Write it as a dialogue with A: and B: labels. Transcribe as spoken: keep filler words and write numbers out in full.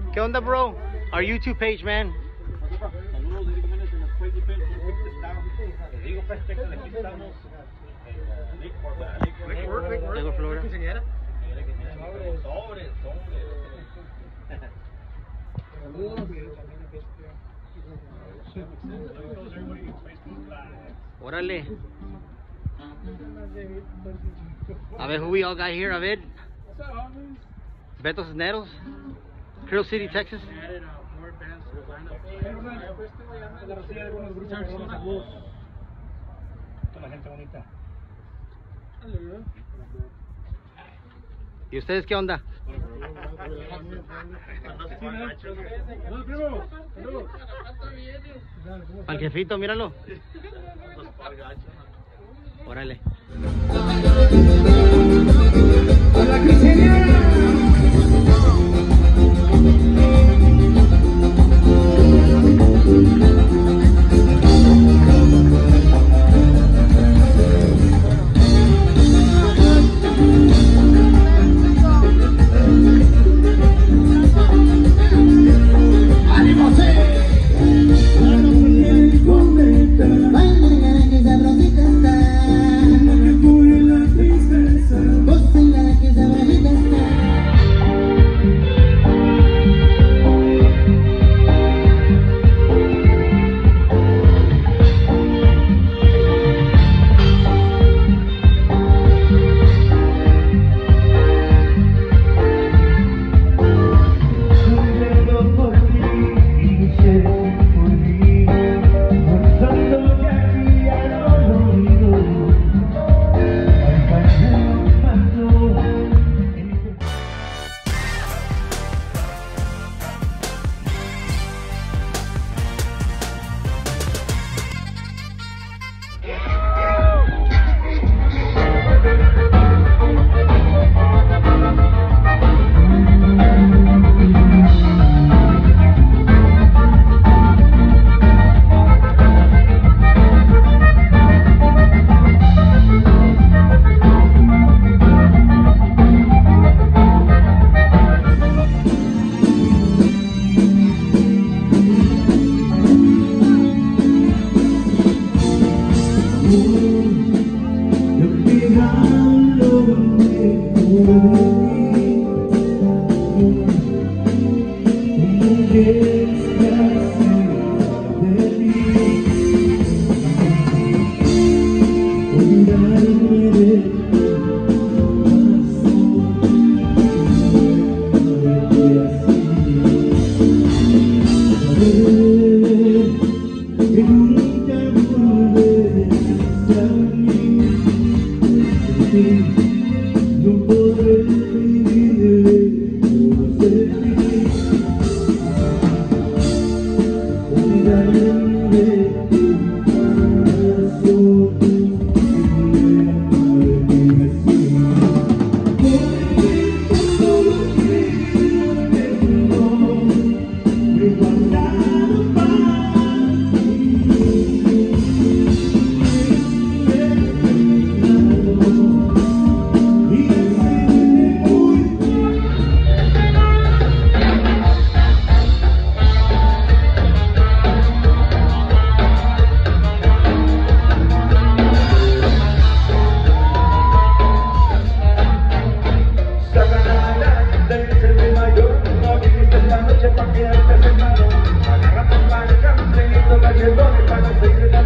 A: ¿Qué onda, bro? Our YouTube page, man.
B: Saludos, directamente en el Crazy Pants. Les digo, pues, chequen, aquí estamos en Lakewood,
A: Lakewood, Florida.
B: Sobres, sobres.
A: Órale. A ver, who we all got here, a ver. Beto Cisneros, Carroll City, Texas.
B: La gente bonita.
A: ¿Y ustedes qué onda? Al jefito, míralo. Órale.
C: Agarra tu mano, campeonito, cachetones, para seguir